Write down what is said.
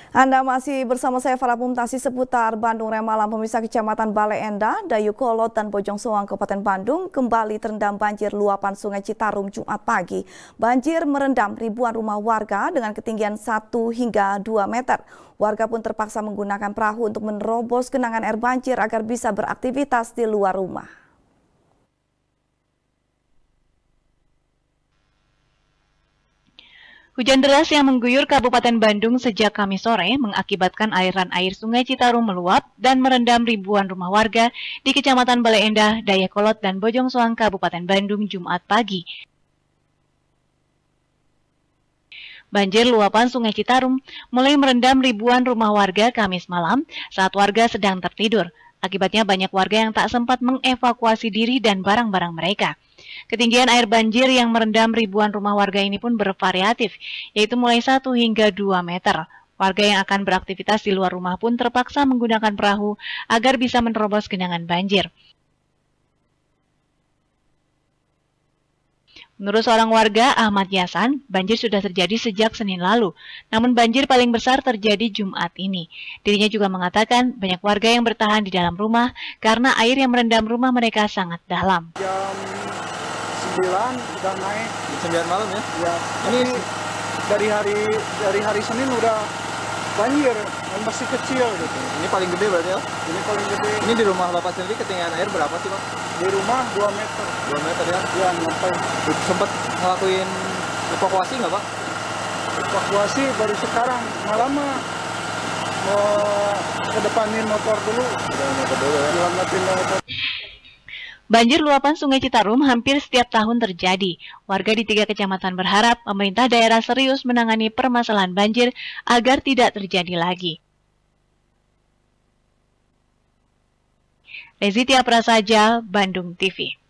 Anda masih bersama saya Farah Mumtasi seputar Bandung Remalam. Pemirsa, Kecamatan Bale Endah, Dayukolot dan Bojong Soang Kabupaten Bandung kembali terendam banjir luapan Sungai Citarum Jumat pagi. Banjir merendam ribuan rumah warga dengan ketinggian 1 hingga 2 meter. Warga pun terpaksa menggunakan perahu untuk menerobos genangan air banjir agar bisa beraktivitas di luar rumah. Hujan deras yang mengguyur Kabupaten Bandung sejak Kamis sore mengakibatkan aliran air Sungai Citarum meluap dan merendam ribuan rumah warga di Kecamatan Bale Endah, Dayakolot, dan Bojong Soang, Kabupaten Bandung, Jumat pagi. Banjir luapan Sungai Citarum mulai merendam ribuan rumah warga Kamis malam saat warga sedang tertidur. Akibatnya banyak warga yang tak sempat mengevakuasi diri dan barang-barang mereka. Ketinggian air banjir yang merendam ribuan rumah warga ini pun bervariatif, yaitu mulai 1 hingga 2 meter. Warga yang akan beraktivitas di luar rumah pun terpaksa menggunakan perahu agar bisa menerobos genangan banjir. Menurut seorang warga, Ahmad Yasan, banjir sudah terjadi sejak Senin lalu. Namun banjir paling besar terjadi Jumat ini. Dirinya juga mengatakan banyak warga yang bertahan di dalam rumah karena air yang merendam rumah mereka sangat dalam. Jam 9 udah naik. 9 malam ya? Ya. Ini dari hari Senin udah banjir, masih kecil gitu. Ini paling gede berarti ya? Ini paling gede. Ini di rumah Bapak sendiri ketinggian air berapa sih Pak? Di rumah 2 meter. 2 meter ya? Ya, nyampe. Sempat ngelakuin evakuasi nggak Pak? Evakuasi baru sekarang. Malam mah mau kedepanin motor dulu. Motor dulu ya? Nyelamatin motor. Banjir luapan Sungai Citarum hampir setiap tahun terjadi. Warga di 3 kecamatan berharap pemerintah daerah serius menangani permasalahan banjir agar tidak terjadi lagi. Rezi Tiaprasaja, Bandung TV.